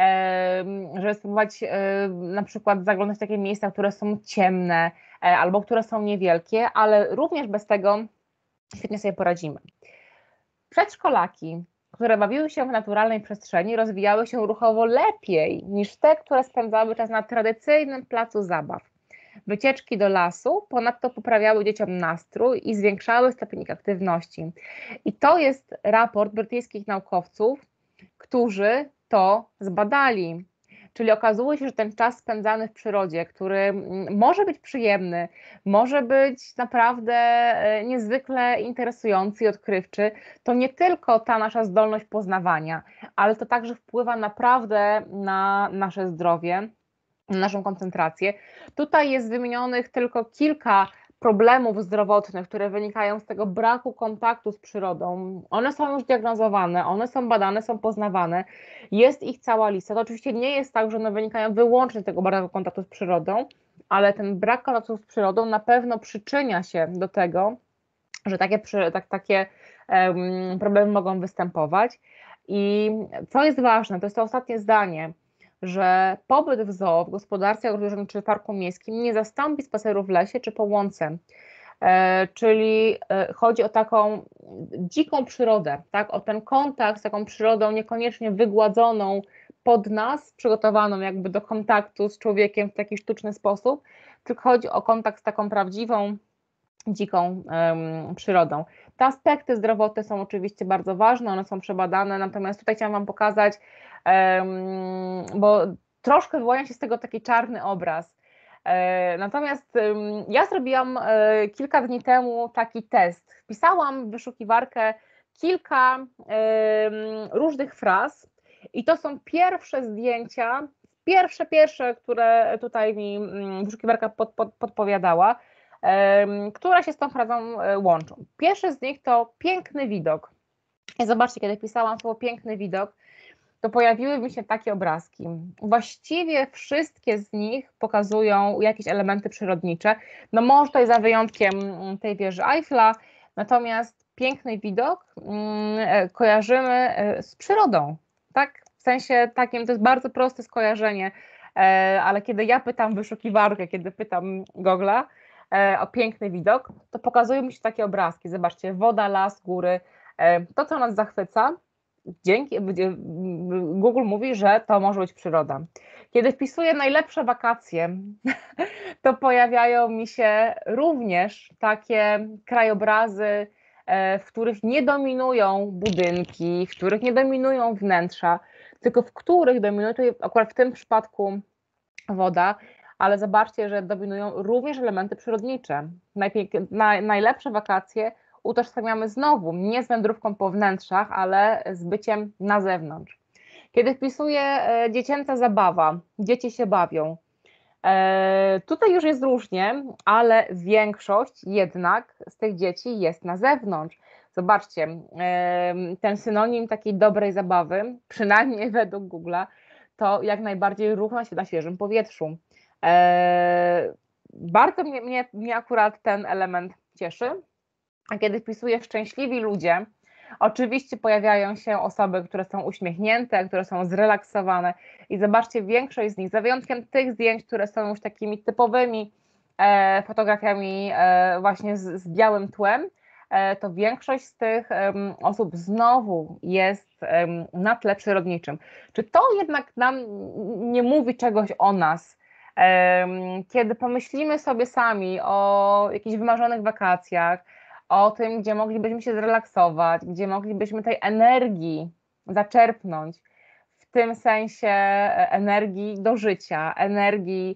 em, żeby spróbować em, na przykład zaglądać w takie miejsca, które są ciemne e, albo które są niewielkie, ale również bez tego świetnie sobie poradzimy. Przedszkolaki, które bawiły się w naturalnej przestrzeni, rozwijały się ruchowo lepiej niż te, które spędzały czas na tradycyjnym placu zabaw. Wycieczki do lasu ponadto poprawiały dzieciom nastrój i zwiększały stopień ich aktywności. I to jest raport brytyjskich naukowców, którzy to zbadali. Czyli okazuje się, że ten czas spędzany w przyrodzie, który może być przyjemny, może być naprawdę e, niezwykle interesujący i odkrywczy, to nie tylko ta nasza zdolność poznawania, ale to także wpływa naprawdę na nasze zdrowie, na naszą koncentrację. Tutaj jest wymienionych tylko kilka problemów zdrowotnych, które wynikają z tego braku kontaktu z przyrodą. One są już diagnozowane, one są badane, są poznawane, jest ich cała lista. To oczywiście nie jest tak, że one wynikają wyłącznie z tego braku kontaktu z przyrodą, ale ten brak kontaktu z przyrodą na pewno przyczynia się do tego, że takie, tak, takie um, problemy mogą występować. I co jest ważne, to jest to ostatnie zdanie, że pobyt w zoo, w gospodarce ogrożonej czy w parku miejskim nie zastąpi spaceru w lesie czy po łące. E, czyli e, chodzi o taką dziką przyrodę, tak? O ten kontakt z taką przyrodą niekoniecznie wygładzoną pod nas, przygotowaną jakby do kontaktu z człowiekiem w taki sztuczny sposób, tylko chodzi o kontakt z taką prawdziwą dziką um, przyrodą. Te aspekty zdrowotne są oczywiście bardzo ważne, one są przebadane, natomiast tutaj chciałam Wam pokazać, um, bo troszkę wyłania się z tego taki czarny obraz. E, natomiast um, ja zrobiłam e, kilka dni temu taki test. Wpisałam w wyszukiwarkę kilka um, różnych fraz i to są pierwsze zdjęcia, pierwsze, pierwsze, które tutaj mi wyszukiwarka pod, pod, podpowiadała, które się z tą frazą łączą. Pierwszy z nich to piękny widok. I zobaczcie, kiedy pisałam słowo piękny widok, to pojawiły mi się takie obrazki. Właściwie wszystkie z nich pokazują jakieś elementy przyrodnicze. No może tutaj za wyjątkiem tej wieży Eiffla, natomiast piękny widok kojarzymy z przyrodą, tak? W sensie takim, to jest bardzo proste skojarzenie, ale kiedy ja pytam wyszukiwarkę, kiedy pytam Google'a o piękny widok, to pokazują mi się takie obrazki. Zobaczcie, woda, las, góry, to co nas zachwyca. Dzięki, Google mówi, że to może być przyroda. Kiedy wpisuję najlepsze wakacje, to pojawiają mi się również takie krajobrazy, w których nie dominują budynki, w których nie dominują wnętrza, tylko w których dominuje, akurat w tym przypadku woda, ale zobaczcie, że dominują również elementy przyrodnicze. Najpięk- naj, najlepsze wakacje utożsamiamy znowu nie z wędrówką po wnętrzach, ale z byciem na zewnątrz. Kiedy wpisuję e, dziecięca zabawa, dzieci się bawią, e, tutaj już jest różnie, ale większość jednak z tych dzieci jest na zewnątrz. Zobaczcie, e, ten synonim takiej dobrej zabawy, przynajmniej według Google'a, to jak najbardziej równa się na świeżym powietrzu. E, bardzo mnie, mnie, mnie akurat ten element cieszy. A kiedy wpisuję szczęśliwi ludzie, oczywiście pojawiają się osoby, które są uśmiechnięte, które są zrelaksowane i zobaczcie, większość z nich, za wyjątkiem tych zdjęć, które są już takimi typowymi e, fotografiami e, właśnie z, z białym tłem, e, to większość z tych e, osób znowu jest e, na tle przyrodniczym. Czy to jednak nam nie mówi czegoś o nas? E, kiedy pomyślimy sobie sami o jakichś wymarzonych wakacjach, o tym, gdzie moglibyśmy się zrelaksować, gdzie moglibyśmy tej energii zaczerpnąć, w tym sensie energii do życia, energii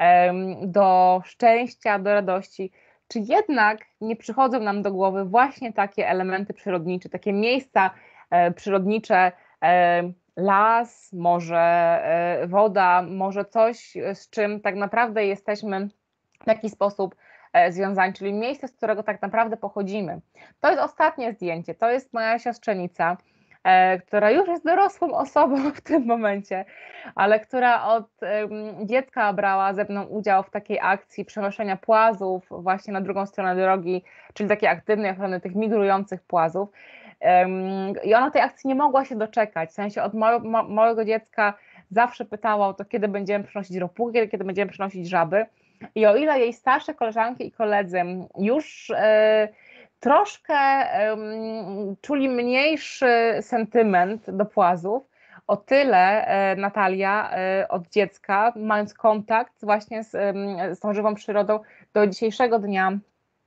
um, do szczęścia, do radości, czy jednak nie przychodzą nam do głowy właśnie takie elementy przyrodnicze, takie miejsca e, przyrodnicze, e, las, może e, woda, może coś, z czym tak naprawdę jesteśmy w jakiś sposób związani, czyli miejsce, z którego tak naprawdę pochodzimy. To jest ostatnie zdjęcie, to jest moja siostrzenica, e, która już jest dorosłą osobą w tym momencie, ale która od e, dziecka brała ze mną udział w takiej akcji przenoszenia płazów właśnie na drugą stronę drogi, czyli takiej aktywnej ochrony tych migrujących płazów. E, I ona tej akcji nie mogła się doczekać, w sensie od małe, ma, małego dziecka zawsze pytała o to, kiedy będziemy przynosić ropuchy, kiedy, kiedy będziemy przynosić żaby. I o ile jej starsze koleżanki i koledzy już e, troszkę e, czuli mniejszy sentyment do płazów, o tyle e, Natalia e, od dziecka, mając kontakt właśnie z, e, z tą żywą przyrodą, do dzisiejszego dnia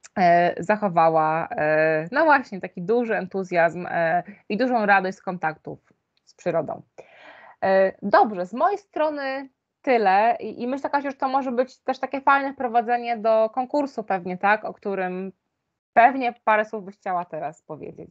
e, zachowała e, no właśnie taki duży entuzjazm e, i dużą radość z kontaktów z przyrodą. E, dobrze, z mojej strony tyle i, i myślę, Kasiu, że to może być też takie fajne wprowadzenie do konkursu pewnie, tak, o którym pewnie parę słów byś chciała teraz powiedzieć.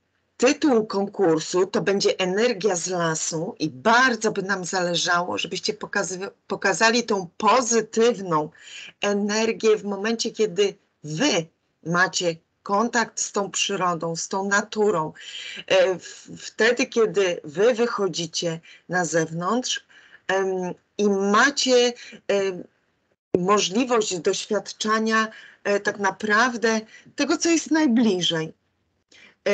Tytuł konkursu to będzie Energia z lasu i bardzo by nam zależało, żebyście pokazy- pokazali tą pozytywną energię w momencie, kiedy wy macie kontakt z tą przyrodą, z tą naturą. E, w- Wtedy, kiedy wy wychodzicie na zewnątrz, em, i macie e, możliwość doświadczania e, tak naprawdę tego, co jest najbliżej. E,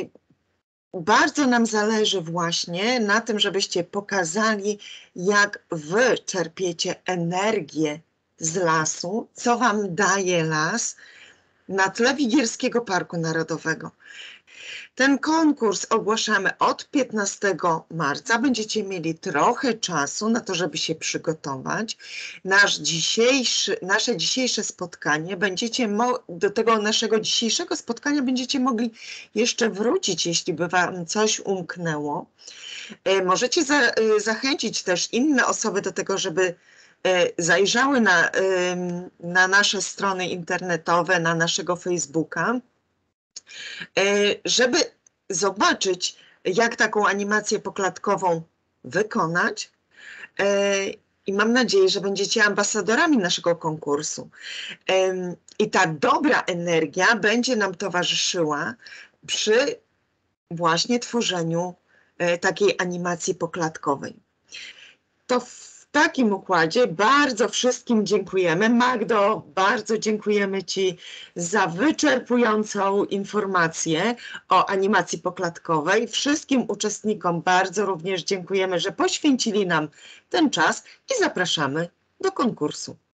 Bardzo nam zależy właśnie na tym, żebyście pokazali, jak wy czerpiecie energię z lasu, co wam daje las na tle Wigierskiego Parku Narodowego. Ten konkurs ogłaszamy od piętnastego marca. Będziecie mieli trochę czasu na to, żeby się przygotować. Nasz dzisiejszy, nasze dzisiejsze spotkanie będziecie do tego naszego dzisiejszego spotkania będziecie mogli jeszcze wrócić, jeśli by Wam coś umknęło. Możecie za, zachęcić też inne osoby do tego, żeby zajrzały na, na nasze strony internetowe, na naszego Facebooka, żeby zobaczyć, jak taką animację poklatkową wykonać. I mam nadzieję, że będziecie ambasadorami naszego konkursu. I ta dobra energia będzie nam towarzyszyła przy właśnie tworzeniu takiej animacji poklatkowej. To w takim układzie bardzo wszystkim dziękujemy. Magdo, bardzo dziękujemy Ci za wyczerpującą informację o animacji poklatkowej. Wszystkim uczestnikom bardzo również dziękujemy, że poświęcili nam ten czas i zapraszamy do konkursu.